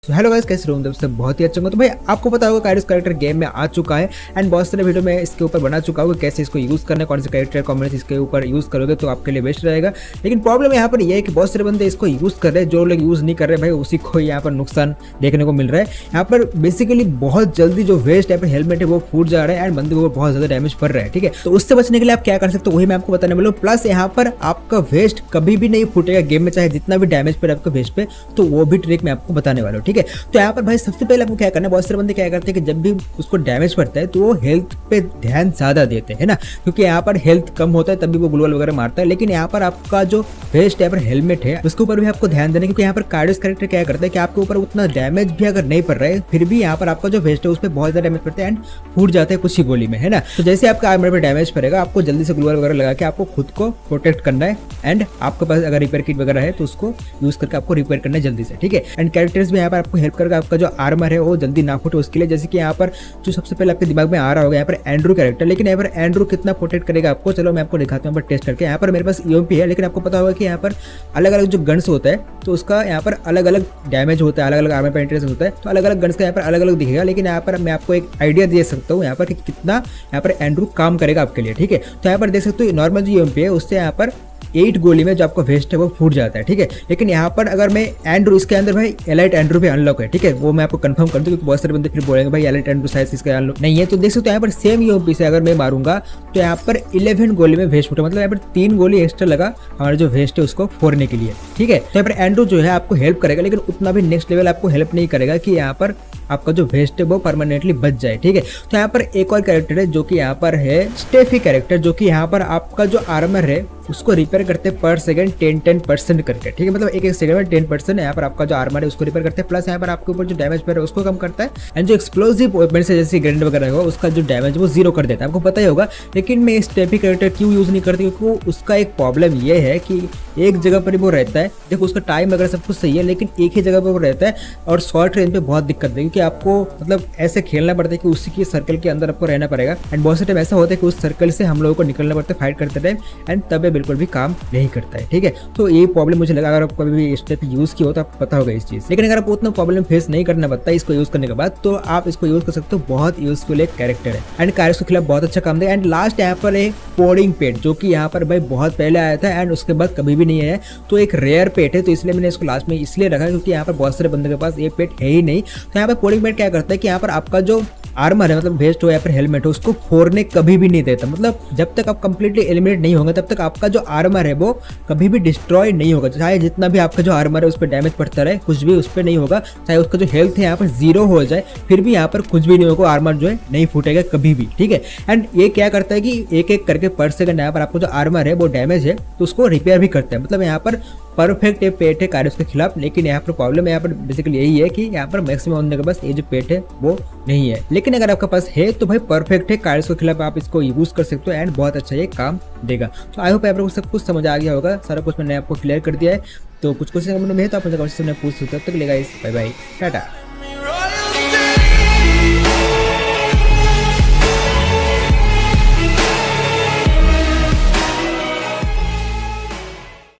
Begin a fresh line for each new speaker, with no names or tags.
तो hello guys, कैसे हो? सब बहुत ही अच्छा होगा। तो भाई आपको पता होगा काइरोस कैरेक्टर गेम में आ चुका है एंड बहुत सारे वीडियो में इसके ऊपर बना चुका हूँ कैसे इसको यूज़ करना है, कौन से कैरेक्टर कॉम्बिनेशन इसके ऊपर यूज़ करोगे तो आपके लिए बेस्ट रहेगा। लेकिन प्रॉब्लम यहाँ पर यह है कि बहुत सारे बंदे इसको यूज़ कर रहे हैं, जो लोग यूज़ नहीं कर रहे भाई उसी को यहाँ पर नुकसान देखने को मिल रहा है। यहाँ पर बेसिकली बहुत जल्दी जो वेस्ट यहाँ पर हेलमेट है वो फूट जा रहा है एंड बंदे को बहुत ज़्यादा डैमेज पड़ रहा है। ठीक है, तो उससे बचने के लिए आप क्या कर सकते हो वही मैं आपको बताने वाला हूँ। प्लस यहाँ पर आपका वेस्ट कभी भी नहीं फूटेगा गेम में, चाहे जितना भी डैमेज पड़े आपका वेस्ट पे, तो वो भी ट्रिक मैं आपको बताने वाला हूँ। ठीक है, तो यहाँ पर भाई सबसे पहले आपको क्या करना है, बहुत सारे बंदे क्या करते हैं कि जब भी उसको डैमेज पड़ता है तो वो हेल्थ पे ध्यान ज्यादा देते हैं ना, क्योंकि यहाँ पर हेल्थ कम होता है तभी वो ग्लोवल वगैरह मारता है। लेकिन यहाँ पर आपका जो वेस्ट यहाँ पर हेलमेट है उसके ऊपर भी आपको ध्यान देना है, क्योंकि यहाँ पर काइरोस कैरेक्टर क्या करता है कि आपके ऊपर उतना डैमेज भी अगर नहीं पड़ रहा है फिर भी यहाँ पर आपका जो वेस्ट है उस पर बहुत ज्यादा डैमेज पड़ता है एंड फूट जाता है कुछ ही गोली में, है ना। तो जैसे आपका आर्मर पर डैमेज पड़ेगा आपको जल्दी से ग्लोवल वगैरह लगा के आपको खुद को प्रोटेक्ट करना है एंड आपके पास अगर रिपेयर किट वगैरह है तो उसको यूज करके आपको रिपेयर करना है जल्दी से। ठीक है, एंड कैरेक्टर्स भी यहाँ पर आपको हेल्प करके आपका जो आर्मर है वो जल्दी ना फूटे उसके लिए। जैसे कि यहाँ पर जो सबसे पहले आपके दिमाग में आ रहा होगा यहाँ पर एंड्रू कैरेक्टर, लेकिन यहाँ पर एंड्रू कितना प्रोटेक्ट करेगा आपको, चलो मैं आपको दिखाता हूँ यहाँ पर टेस्ट करके। यहाँ पर मेरे पास ईएमपी है, लेकिन आपको पता होगा कि यहाँ पर अलग अलग जो गन्स होता है तो उसका यहाँ पर अलग अलग डैमेज होता है, अलग अलग आर्मर पेनिट्रेशन होता है, तो अलग अलग गन्स का यहाँ पर अलग अलग दिखेगा। लेकिन यहाँ पर मैं आपको एक आइडिया दे सकता हूँ यहाँ पर कि कितना यहाँ पर एंड्रू काम करेगा आपके लिए। ठीक है, तो यहाँ पर देख सकते हो नॉर्मल जो ईएमपी है उससे यहाँ पर 8 गोली में जो आपका वेस्ट है वो फूट जाता है। ठीक है, लेकिन यहाँ पर अगर मैं एंड्रू इसके अंदर भाई एलाइट एंड्रू पे अनलॉक है, ठीक है, वो मैं आपको कंफर्म कर दूं क्योंकि बहुत सारे बंदे फिर बोलेंगे भाई एलाइट एंड्रू शायद इसका अनलॉक नहीं है। तो देख सकते हो यहाँ पर सेम यूएमपी से अगर मैं मारूंगा तो यहाँ पर 11 गोली में वेस्ट फूटा, मतलब यहाँ पर 3 गोली एक्स्ट्रा लगा हमारा जो वेस्ट है उसको फोड़ने के लिए। ठीक है, तो यहाँ पर एंड्रू जो है आपको हेल्प करेगा, लेकिन उतना भी नेक्स्ट लेवल आपको हेल्प नहीं करेगा कि यहाँ पर आपका जो वेस्ट है वो परमानेंटली बच जाए। ठीक है, तो यहाँ पर एक और कैरेक्टर है जो कि यहाँ पर है स्टेफी कैरेक्टर, जो कि यहाँ पर आपका जो आर्मर है उसको रिपेयर करते पर सेकंड 10% करके। ठीक है, मतलब एक सेकंड में 10% यहाँ पर आपका जो आर्मर है उसको रिपेयर करते हैं। प्लस यहाँ पर आपके ऊपर जो डैमेज पड़ रहा है उसको कम करता है एंड जो एक्सप्लोसिव वेपन से जैसे ग्रेनेड वगैरह होगा उसका जो डैमेज वो 0 कर देता है, आपको पता ही होगा। लेकिन मैं स्टेफी कैरेक्टर क्यों यूज नहीं करती, क्योंकि उसका एक प्रॉब्लम ये है कि एक जगह पर वो रहता है, देखो उसका टाइम वगैरह सब कुछ सही है लेकिन एक ही जगह पर वो रहता है और शॉर्ट रेंज पे बहुत दिक्कत है, क्योंकि आपको मतलब ऐसे खेलना पड़ता है कि उसी की सर्कल के अंदर आपको रहना पड़ेगा एंड बहुत से टाइम ऐसा होता है कि उस सर्कल से हम लोगों को निकलना पड़ता है फाइट करते टाइम एंड तब ये बिल्कुल भी काम नहीं करता है। ठीक है, तो ये प्रॉब्लम मुझे लगा, अगर आप कभी भी स्टेप यूज किया हो तो आपको पता होगा इस चीज। लेकिन अगर आप उतना प्रॉब्लम फेस नहीं करना पड़ता इसको यूज करने के बाद तो आप इसको यूज कर सकते हो, बहुत यूजफुल एक कैरेक्टर है एंड काइरोस के खिलाफ बहुत अच्छा काम देगा। एंड लास्ट यहाँ पर एक पोडिंग पेट जो कि यहाँ पर भाई बहुत पहले आया था एंड उसके बाद कभी भी नहीं आया, तो एक रेयर पेट है, तो इसलिए मैंने इसको लास्ट में इसलिए रखा क्योंकि यहाँ पर बहुत सारे बंदे के पास ये पेट है ही नहीं। तो यहाँ पर पोडिंग पेट क्या करता है कि यहाँ पर आपका जो आर्मर है मतलब वेस्ट हो या फिर हेलमेट हो उसको फोड़ने कभी भी नहीं देता, मतलब जब तक आप कंप्लीटली एलिमिनेट नहीं होंगे तब तक आपका जो आर्मर है वो कभी भी डिस्ट्रॉय नहीं होगा। चाहे जितना भी आपका जो आर्मर है उस पर डैमेज पड़ता रहे कुछ भी उस पर नहीं होगा, चाहे उसका जो हेल्थ है यहाँ पर 0 हो जाए फिर भी यहाँ पर कुछ भी नहीं होगा, आर्मर जो है नहीं फूटेगा कभी भी। ठीक है, एंड ये क्या करता है कि एक एक करके पर सेकंड यहाँ पर आपको जो आर्मर है वो डैमेज है तो उसको रिपेयर भी करता है, मतलब यहाँ पर परफेक्ट ये पेट है काइरोस के खिलाफ। लेकिन यहाँ पर प्रॉब्लम यहाँ पर बेसिकली यही है कि यहाँ पर मैक्सिमम होने के पास ये जो पेट है वो नहीं है। लेकिन अगर आपके पास है तो भाई परफेक्ट है, काइरोस के खिलाफ आप इसको यूज कर सकते हो एंड बहुत अच्छा ये काम देगा। तो आई होप आपको सब कुछ समझ आ गया होगा, सारा कुछ मैंने आपको क्लियर कर दिया है। तो कुछ क्वेश्चन में है तो आप मुझे क्वेश्चन पूछ सकते हो। तब तक लेगा इस बाय बाय टाटा।